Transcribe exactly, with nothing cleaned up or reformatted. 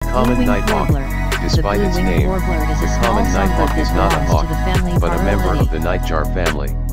Common Blue-winged nighthawk. warbler. Despite The its blue-winged name, warbler is the a small common songbird nighthawk that is not a belongs hawk, to the family but a member Varroelidae. of the nightjar family.